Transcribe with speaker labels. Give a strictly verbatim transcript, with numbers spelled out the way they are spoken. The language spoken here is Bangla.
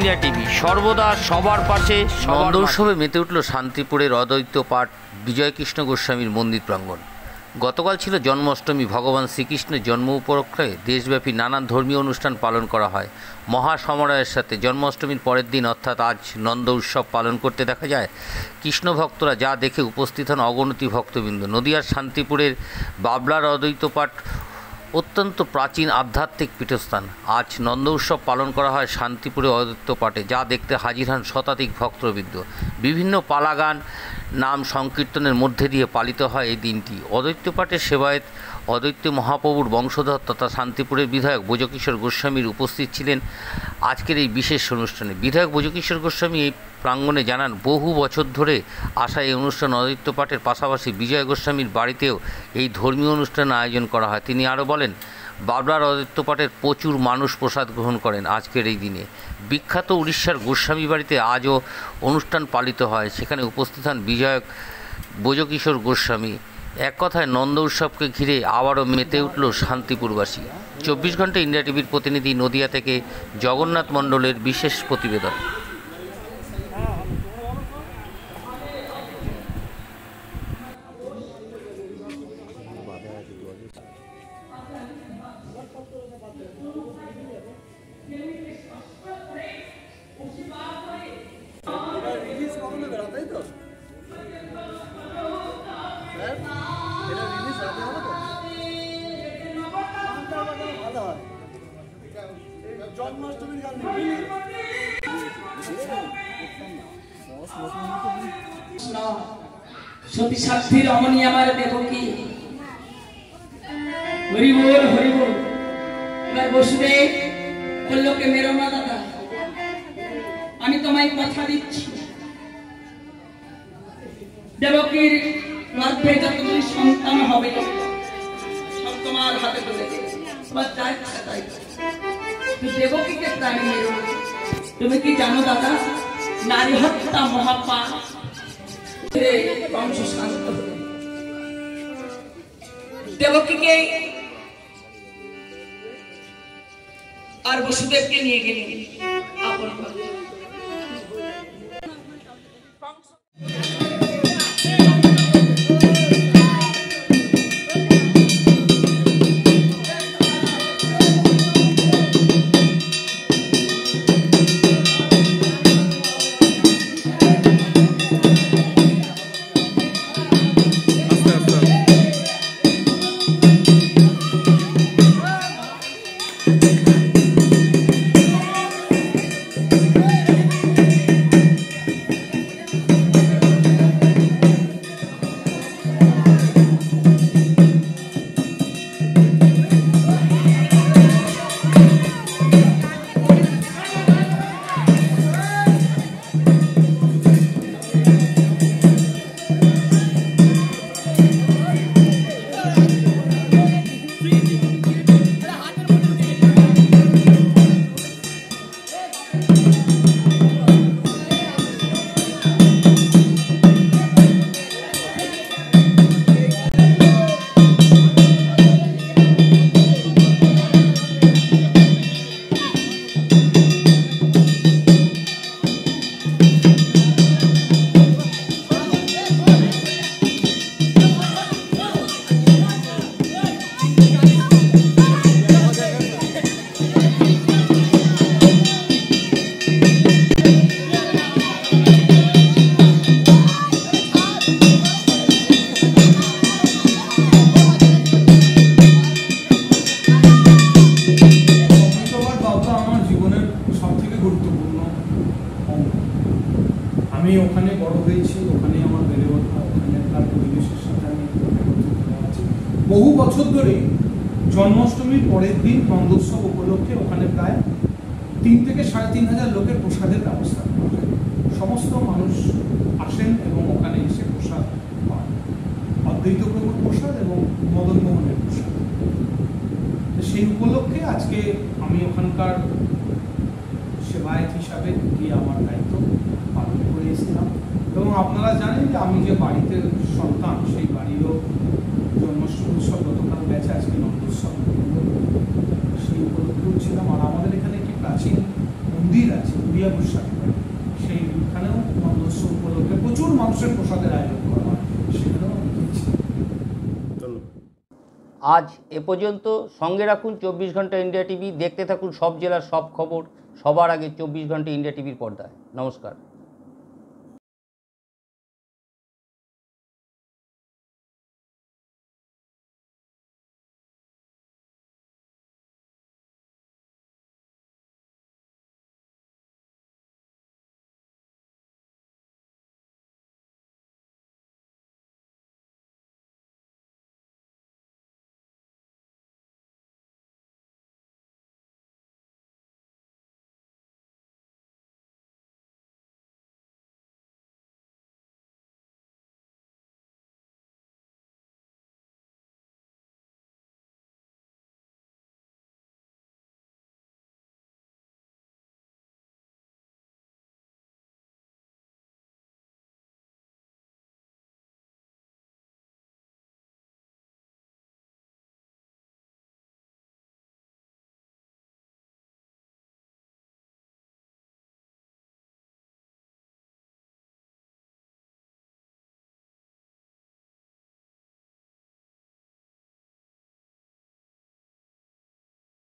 Speaker 1: ইন্ডিয়া টিভি সর্বদা সবার পাশে। নন্দ উৎসবে মেতে উঠল শান্তিপুরের অদ্বৈত পাঠ বিজয়কৃষ্ণ গোস্বামীর মন্দির প্রাঙ্গণ। গতকাল ছিল জন্মাষ্টমী। ভগবান শ্রীকৃষ্ণের জন্ম উপলক্ষে দেশব্যাপী নানান ধর্মীয় অনুষ্ঠান পালন করা হয়। মহাসমারোহের সাথে জন্মাষ্টমীর পরের দিন অর্থাৎ আজ নন্দ উৎসব পালন করতে দেখা যায় কৃষ্ণ ভক্তরা, যা দেখে উপস্থিত হন অগণিত ভক্তবৃন্দ। নদিয়ার শান্তিপুরের বাবলার অদ্বৈত পাঠ অত্যন্ত প্রাচীন আধ্যাত্মিক পীঠস্থান। আজ নন্দ উৎসব পালন করা হয় শান্তিপুরে অদ্বৈত পাঠে, যা দেখতে হাজির হন শতাধিক ভক্তবৃন্দ। বিভিন্ন পালাগান, নাম সংকীর্তনের মধ্যে দিয়ে পালিত হয় এই দিনটি। অদ্বৈত পাঠের সেবায়েত অদ্বৈত মহাপ্রভুর বংশধর তথা শান্তিপুরের বিধায়ক ব্রজকিশোর গোস্বামীর উপস্থিত ছিলেন আজকের এই বিশেষ অনুষ্ঠানে। বিধায়ক ব্রজকিশোর গোস্বামী এই প্রাঙ্গণে জানান, বহু বছর ধরে আসা এই অনুষ্ঠান অদ্বৈত পাঠের পাশাপাশি বিজয় গোস্বামীর বাড়িতেও এই ধর্মীয় অনুষ্ঠান আয়োজন করা হয়। তিনি আরও বলেন, বাবলার অদ্বৈত পাঠের প্রচুর মানুষ প্রসাদ গ্রহণ করেন আজকের এই দিনে। বিখ্যাত উড়িষ্যার গোস্বামী বাড়িতে আজও অনুষ্ঠান পালিত হয়, সেখানে উপস্থিত হন বিধায়ক ব্রজকিশোর গোস্বামী। এক কথায় নন্দ উৎসবকে ঘিরে আবারও মেতে উঠল শান্তিপুরবাসী। চব্বিশ ঘন্টা ইন্ডিয়া টিভির প্রতিনিধি নদিয়া থেকে জগন্নাথ মণ্ডলের বিশেষ প্রতিবেদন।
Speaker 2: সতী সাধ্যী রমণী আমার দেবকী, হরি বল হরি বল। এবার বসবে বললোকে মেরো না দাদা, আমি তোমায় কথা দিচ্ছি, দেবকীর গর্ভে যতদিন সন্তান হবে সব তোমার হাতে তুলে দেবে। তোমার যা ইচ্ছা তাই। দেবকীকে প্রাণী মেরো না। তুমি কি জানো দাদা, নারী হত্যা মহাপাপ। বংশ শান্ত হল। দেবকীকে আর বসুদেবকে নিয়ে গেলেন আপন ঘরে।
Speaker 3: আমি ওখানে বড় হয়েছি, ওখানে আমার বেড়ে ওঠা, ওখানকার পরিবেশের সাথে আমি আছি। বহু বছর ধরে জন্মাষ্টমীর পরের দিন নন্দোৎসব উপলক্ষে ওখানে প্রায় তিন থেকে সাড়ে তিন হাজার লোকের প্রসাদের ব্যবস্থা করা হয়। সমস্ত মানুষ আসেন এবং ওখানে এসে প্রসাদ পান। অদ্বৈত প্রভুর প্রসাদ এবং মদন মোহনের প্রসাদ। সেই উপলক্ষে আজকে আমি ওখানকার সেবায়েত হিসাবে গিয়ে আমার দায়িত্ব পালন করে এসেছিলাম। এবং আপনারা জানেন যে আমি যে বাড়িতে সন্তান, সেই বাড়িরও জন্মাষ্টমী উৎসব গতকাল গেছে, আজকে নন্দোৎসব, সেই উপলক্ষেও ছিলাম। আর আমাদের এখানে একটি প্রাচীন মন্দির আছে, বিজয় গোস্বামী সেইখানেও নন্দোৎসব উপলক্ষে প্রচুর মানুষের প্রসাদের আয়োজন করা হয়, সেখানেও আমি গিয়েছি।
Speaker 1: আজ এ পর্যন্ত। সঙ্গে রাখুন চব্বিশ ঘন্টা ইন্ডিয়া টিভি। দেখতে থাকুন সব জেলার সব খবর সবার আগে চব্বিশ ঘন্টা ইন্ডিয়া টিভির পর্দায়। নমস্কার।